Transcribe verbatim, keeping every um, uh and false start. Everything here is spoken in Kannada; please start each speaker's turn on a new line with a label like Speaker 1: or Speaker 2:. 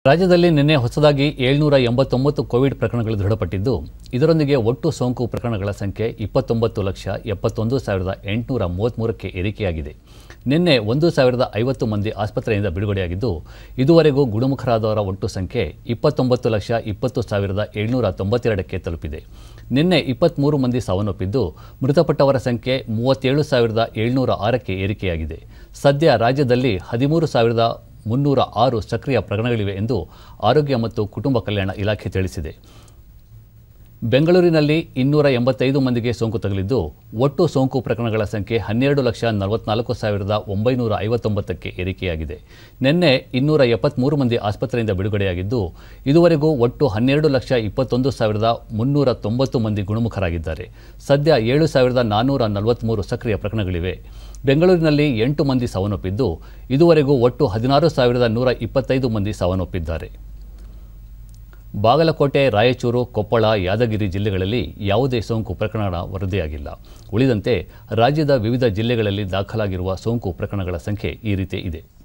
Speaker 1: ರಾಜ್ಯದಲ್ಲಿ ನಿನ್ನೆ ಹೊಸದಾಗಿ ಏಳುನೂರ ಎಂಬತ್ತೊಂಬತ್ತು ಕೋವಿಡ್ ಪ್ರಕರಣಗಳು ದೃಢಪಟ್ಟಿದ್ದು, ಇದರೊಂದಿಗೆ ಒಟ್ಟು ಸೋಂಕು ಪ್ರಕರಣಗಳ ಸಂಖ್ಯೆ ಇಪ್ಪತ್ತೊಂಬತ್ತು ಲಕ್ಷ ಎಪ್ಪತ್ತೊಂದು ಸಾವಿರದ ಎಂಟುನೂರ ಮೂವತ್ತ್ಮೂರಕ್ಕೆ ಏರಿಕೆಯಾಗಿದೆ. ನಿನ್ನೆ ಒಂದು ಸಾವಿರದ ಐವತ್ತು ಮಂದಿ ಆಸ್ಪತ್ರೆಯಿಂದ ಬಿಡುಗಡೆಯಾಗಿದ್ದು, ಇದುವರೆಗೂ ಗುಣಮುಖರಾದವರ ಒಟ್ಟು ಸಂಖ್ಯೆ ಇಪ್ಪತ್ತೊಂಬತ್ತು ಲಕ್ಷ ಇಪ್ಪತ್ತು ಸಾವಿರದ ಏಳುನೂರ ತೊಂಬತ್ತೆರಡಕ್ಕೆ ತಲುಪಿದೆ. ನಿನ್ನೆ ಇಪ್ಪತ್ತ್ಮೂರು ಮಂದಿ ಸಾವನ್ನಪ್ಪಿದ್ದು, ಮೃತಪಟ್ಟವರ ಸಂಖ್ಯೆ ಮೂವತ್ತೇಳು ಸಾವಿರದ ಏಳುನೂರ ಆರಕ್ಕೆ ಏರಿಕೆಯಾಗಿದೆ. ಸದ್ಯ ರಾಜ್ಯದಲ್ಲಿ ಹದಿಮೂರು ಸಾವಿರದ ಮುನ್ನೂರ ಆರು ಸಕ್ರಿಯ ಪ್ರಕರಣಗಳಿವೆ ಎಂದು ಆರೋಗ್ಯ ಮತ್ತು ಕುಟುಂಬ ಕಲ್ಯಾಣ ಇಲಾಖೆ ತಿಳಿಸಿದೆ. ಬೆಂಗಳೂರಿನಲ್ಲಿ ಇನ್ನೂರ ಎಂಬತ್ತೈದು ಮಂದಿಗೆ ಸೋಂಕು ತಗುಲಿದ್ದು, ಒಟ್ಟು ಸೋಂಕು ಪ್ರಕರಣಗಳ ಸಂಖ್ಯೆ ಹನ್ನೆರಡು ಲಕ್ಷ ನಲವತ್ನಾಲ್ಕು ಸಾವಿರದ ಒಂಬೈನೂರ ಐವತ್ತೊಂಬತ್ತಕ್ಕೆ ಏರಿಕೆಯಾಗಿದೆ. ನಿನ್ನೆ ಇನ್ನೂರ ಎಪ್ಪತ್ತ್ಮೂರು ಮಂದಿ ಆಸ್ಪತ್ರೆಯಿಂದ ಬಿಡುಗಡೆಯಾಗಿದ್ದು, ಇದುವರೆಗೂ ಒಟ್ಟು ಹನ್ನೆರಡು ಲಕ್ಷ ಇಪ್ಪತ್ತೊಂದು ಸಾವಿರದ ಮುನ್ನೂರ ತೊಂಬತ್ತು ಮಂದಿ ಗುಣಮುಖರಾಗಿದ್ದಾರೆ. ಸದ್ಯ ಏಳು ಸಾವಿರದ ನಾನ್ನೂರ ನಲವತ್ತ್ಮೂರು ಸಕ್ರಿಯ ಪ್ರಕರಣಗಳಿವೆ. ಬೆಂಗಳೂರಿನಲ್ಲಿ ಎಂಟು ಮಂದಿ ಸಾವನ್ನಪ್ಪಿದ್ದು, ಇದುವರೆಗೂ ಒಟ್ಟು ಹದಿನಾರು ಸಾವಿರದ ನೂರ ಇಪ್ಪತ್ತೈದು ಮಂದಿ ಸಾವನ್ನಪ್ಪಿದ್ದಾರೆ. ಬಾಗಲಕೋಟೆ, ರಾಯಚೂರು, ಕೊಪ್ಪಳ, ಯಾದಗಿರಿ ಜಿಲ್ಲೆಗಳಲ್ಲಿ ಯಾವುದೇ ಸೋಂಕು ಪ್ರಕರಣ ವರದಿಯಾಗಿಲ್ಲ. ಉಳಿದಂತೆ ರಾಜ್ಯದ ವಿವಿಧ ಜಿಲ್ಲೆಗಳಲ್ಲಿ ದಾಖಲಾಗಿರುವ ಸೋಂಕು ಪ್ರಕರಣಗಳ ಸಂಖ್ಯೆ ಈ ರೀತಿ ಇದೆ.